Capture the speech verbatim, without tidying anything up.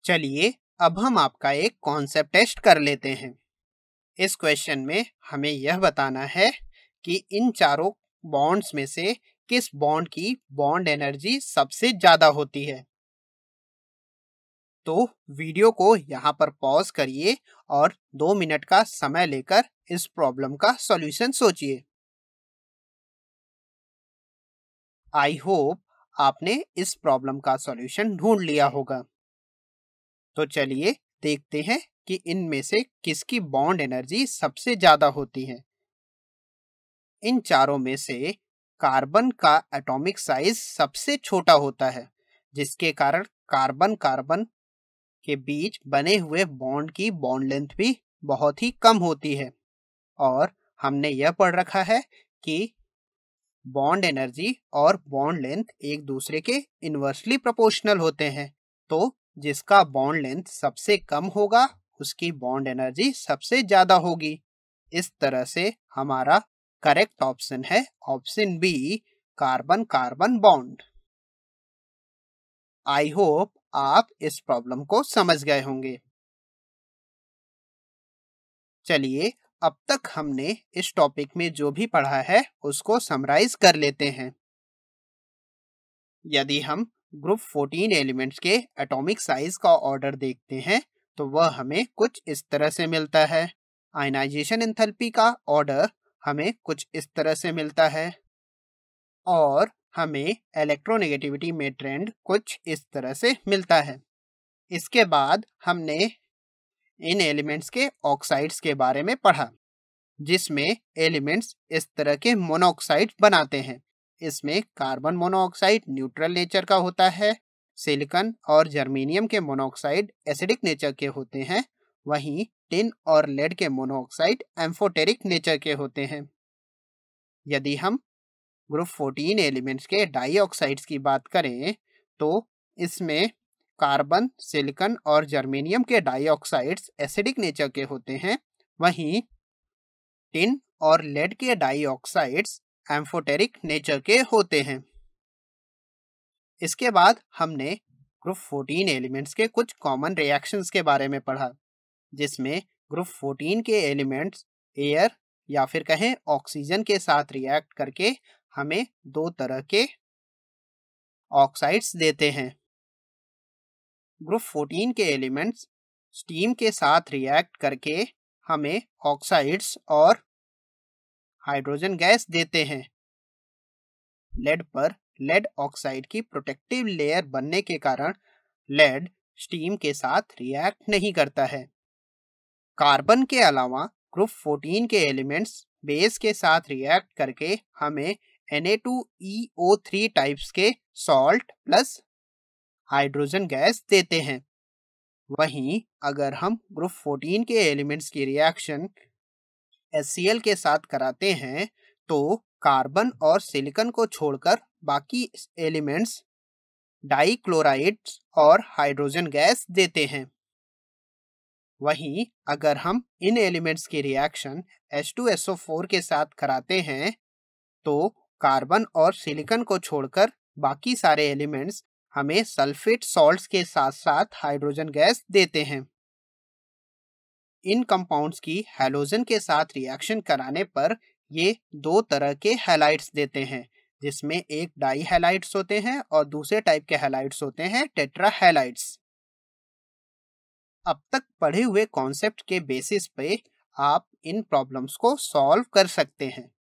चलिए अब हम आपका एक कॉन्सेप्ट टेस्ट कर लेते हैं। इस क्वेश्चन में हमें यह बताना है कि इन चारों बॉन्ड्स में से किस बॉन्ड की बॉन्ड एनर्जी सबसे ज्यादा होती है। तो वीडियो को यहाँ पर पॉज करिए और दो मिनट का समय लेकर इस प्रॉब्लम का सॉल्यूशन सोचिए। आई होप आपने इस प्रॉब्लम का सॉल्यूशन ढूंढ लिया होगा। तो चलिए देखते हैं कि इनमें से किसकी बॉन्ड एनर्जी सबसे ज्यादा होती है। इन चारों में से कार्बन का एटॉमिक साइज सबसे छोटा होता है, जिसके कारण कार्बन कार्बन के बीच बने हुए बॉन्ड की बॉन्ड लेंथ भी बहुत ही कम होती है। और हमने यह पढ़ रखा है कि बॉन्ड एनर्जी और बॉन्ड लेंथ एक दूसरे के इन्वर्सली प्रोपोर्शनल होते हैं। तो जिसका बॉन्ड लेंथ सबसे कम होगा उसकी बॉन्ड एनर्जी सबसे ज्यादा होगी। इस तरह से हमारा करेक्ट ऑप्शन है option B, carbon carbon bond. I hope आप इस प्रॉब्लम को समझ गए होंगे। चलिए अब तक हमने इस टॉपिक में जो भी पढ़ा है उसको समराइज कर लेते हैं। यदि हम ग्रुप चौदह एलिमेंट्स के एटॉमिक साइज का ऑर्डर देखते हैं तो वह हमें कुछ इस तरह से मिलता है। आयनाइजेशन एंथैल्पी का ऑर्डर हमें कुछ इस तरह से मिलता है और हमें इलेक्ट्रोनेगेटिविटी में ट्रेंड कुछ इस तरह से मिलता है। इसके बाद हमने इन एलिमेंट्स के ऑक्साइड्स के बारे में पढ़ा, जिसमें एलिमेंट्स इस तरह के मोनोऑक्साइड बनाते हैं। इसमें कार्बन मोनोऑक्साइड न्यूट्रल नेचर का होता है, सिलिकॉन और जर्मेनियम के मोनोऑक्साइड एसिडिक नेचर के होते हैं, वहीं टिन और लेड के मोनोऑक्साइड एम्फोटेरिक नेचर के होते हैं। यदि हम ग्रुप चौदह एलिमेंट्स के डाइऑक्साइड्स की बात करें तो इसमें कार्बन, सिलिकॉन और जर्मेनियम के डाइऑक्साइड्स एसिडिक नेचर के होते हैं, वहीं टिन और लेड के डाइऑक्साइड्स एम्फोटेरिक नेचर के होते हैं। इसके बाद हमने ग्रुप चौदह एलिमेंट्स के कुछ कॉमन रिएक्शंस के बारे में पढ़ा, जिसमें ग्रुप चौदह के एलिमेंट्स एयर या फिर कहें ऑक्सीजन के साथ रिएक्ट करके हमें दो तरह के ऑक्साइड्स देते हैं। ग्रुप चौदह के एलिमेंट्स स्टीम के साथ रिएक्ट करके हमें ऑक्साइड्स और हाइड्रोजन गैस देते हैं। लेड पर लेड ऑक्साइड की प्रोटेक्टिव लेयर बनने के कारण लेड स्टीम के साथ रिएक्ट नहीं करता है। कार्बन के अलावा ग्रुप चौदह के एलिमेंट्स बेस के साथ रिएक्ट करके हमें N A two E O three types के सॉल्ट प्लस हाइड्रोजन गैस देते हैं। वहीं अगर हम ग्रुप चौदह के एलिमेंट्स की रिएक्शन एच सी एल के साथ कराते हैं तो कार्बन और सिलिकॉन को छोड़कर बाकी एलिमेंट्स डाइक्लोराइड्स और हाइड्रोजन गैस देते हैं। वहीं अगर हम इन एलिमेंट्स की reaction H two S O four के साथ कराते हैं तो कार्बन और सिलिकॉन को छोड़कर बाकी सारे एलिमेंट्स हमें सल्फेट सॉल्ट्स के साथ साथ हाइड्रोजन गैस देते हैं। इन कंपाउंड्स की हैलोजन के साथ रिएक्शन कराने पर ये दो तरह के हैलाइड्स देते हैं, जिसमें एक डाई हैलाइड्स होते हैं और दूसरे टाइप के हैलाइड्स होते हैं टेट्रा हैलाइड्स। अब तक पढ़े हुए कॉन्सेप्ट के बेसिस पे आप इन प्रॉब्लम्स को सॉल्व कर सकते हैं।